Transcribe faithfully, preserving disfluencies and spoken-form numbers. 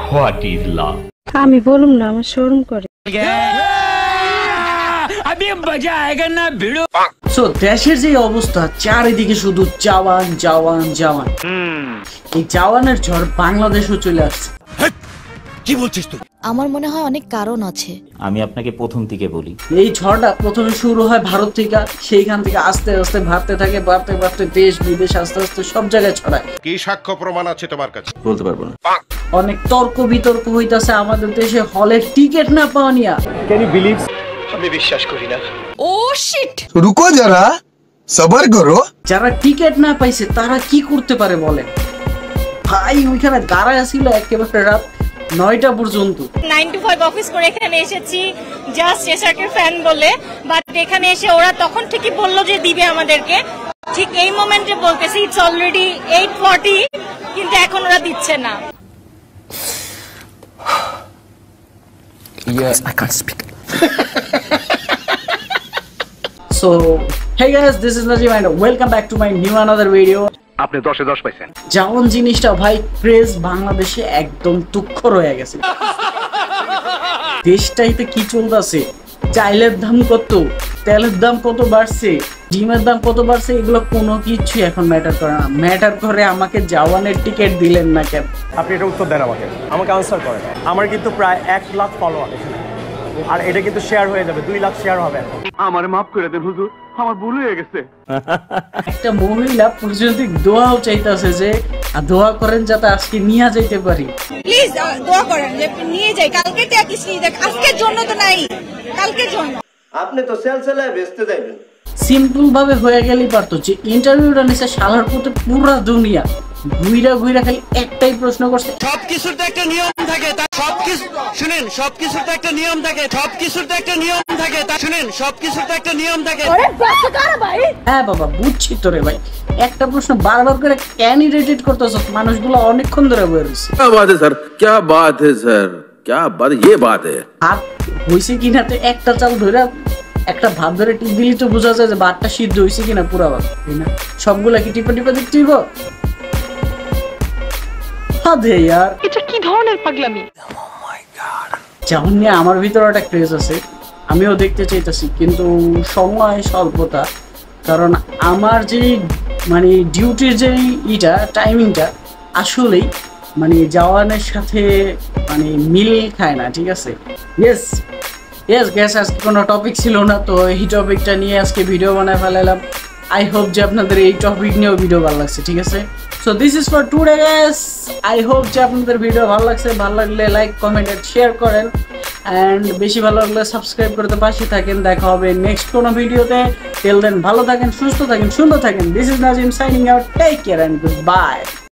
What is love? আমি বলুম না, আমার শরম করে। সো দেশের যে অবস্থা, চারিদিকে শুধু জাওয়ান জাওয়ান জাওয়ান। এই জাওয়ানের ঝড় বাংলাদেশও চলে আসছে। কি বলছিস তুই? আমার মনে হয় অনেক কারণ আছে। আমি আপনাকে প্রথম থেকে বলি, এই ঝড়টা প্রথমে শুরু হয় ভারত থেকে, সেইখান থেকে আস্তে আস্তে বাড়তে থাকে, বাড়তে বাড়তে দেশ বিদেশ আস্তে আস্তে সব জায়গায় ছড়ায়। কি সাক্ষ্য প্রমাণ আছে তোমার কাছে? বলতে পারবো না। অনেক তর্ক বিতর্ক হইতাছে আমাদের দেশে, হলের টিকিট না পাওয়া নিয়া। Can you believe? আমি বিশ্বাস করি না। ও শিট, রুকো যারা, সবার করো। যারা টিকিট না পাইছে তারা কি করতে পারে বলে? ভাই ওইখানে দাঁড়ায় ছিল একেবারে রাত নয়টা পর্যন্ত। নাইন টু ফাইভ অফিস করে এখানে এসেছি জাস্ট এসআরকে ফ্যান বলে, বাট এখানে এসে ওরা তখন ঠিকই বললো যে দিবে আমাদেরকে, ঠিক এই মোমেন্টে বলতেছি ইটস অলরেডি এইট ফর্টি, কিন্তু এখন ওরা দিচ্ছে না। Yes, I can't speak. So, hey guys, this is Najim and welcome back to my new another video. আপনি দশে দশ পাইছেন। জাওয়ান জিনিসটা ভাই ক্রেজ বাংলাদেশে একদম তুক্ষ রয়ে গেছে। দেশটাইতে কি চলতেছে, চাইলের দাম কত, তেলের দাম কত বাড়ছে, ডিমের দাম কত বাড়ছে, এগুলো কোনো কিছু এখন ম্যাটার করে না। ম্যাটার করে আমাকে জাওয়ানের টিকিট দিলেন না কেন। আপনি এটা উত্তর দেন আমাকে, আমাকে আনসার করেন। আমার কিন্তু প্রায় এক লাখ ফলোয়ার এখানে, আর এটা কিন্তু শেয়ার হয়ে যাবে, দুই লাখ শেয়ার হবে। আমার মাফ করে দেন হুজুর, আমার ভুল হয়ে গেছে। একটা মহিলা পর্যন্ত দোয়াও চাইতেছে যে দোয়া করেন যাতে আজকে নিয়ে যাইতে পারি। প্লিজ দোয়া করেন যে নিয়ে যাই, কালকে ট্যাক্স নিয়ে যাই, আজকের জন্য তো নাই, কালকের জন্য। আপনি তো সেলসেলায় বেচতে যাবেন। সিম্পল ভাবে হয়ে গেলেই পারতো যে ইন্টারভিউটা নিছে শালার পুতে পুরা দুনিয়া ঘুইরা ঘুইরা খালি একটাই প্রশ্ন করছে। সবকিছুর তো একটা নিয়ম থাকে, তা সবকিছু শুনেন, সবকিছুর তো একটা নিয়ম থাকে, সবকিছুর তো একটা নিয়ম থাকে, তা শুনেন, সবকিছুর তো একটা নিয়ম থাকে। হ্যাঁ বাবা বুঝছি তো রে ভাই, একটা প্রশ্ন বারবার করে কেন ইরিটেট করতেছ? মানুষগুলো অনেকক্ষণ ধরে বয়ে রয়েছে। क्या बात है सर, क्या बात है सर, क्या बात, ये बात है। ভাত হয়েছে কিনা তো একটা চাল ধরে একটা ভাত ধরে টিপ দিলি তো বোঝা যায় যে ভাতটা সিদ্ধ হয়েছে কিনা পুরা ভাত, তাই না? সবগুলা কি টিপা টিপা দেখতে হইব? এটা কি ধরনের পাগলামি? যেমন নিয়ে আমার ভিতরে একটা ক্রেজ আছে, আমিও দেখতে চাইতেছি, কিন্তু সময় স্বল্পতা। কারণ আমার যে মানে ডিউটির যে ইটা টাইমিংটা আসলেই মানে জাওয়ানের সাথে মানে মিল খায় না, ঠিক আছে? ইয়েস ইয়েস গ্যাস, আজকে কোনো টপিক ছিল না, তো এই টপিকটা নিয়ে আজকে ভিডিও বানায় ফেলাইলাম। আই হোপ যে আপনাদের এই টপিক নিয়েও ভিডিও ভালো লাগছে, ঠিক আছে? So this is for today guys. I hope যে আপনাদের ভিডিও ভালো লাগছে, ভালো লাগলে লাইক কমেন্ট এন্ড শেয়ার করেন, অ্যান্ড বেশি ভালো লাগলে সাবস্ক্রাইব করতে পাশে থাকেন। দেখা হবে নেক্সট কোনো ভিডিওতে। টিল দেন ভালো থাকেন, সুস্থ থাকেন, সুন্দর থাকেন। This is Nazim signing out, take care and good bye.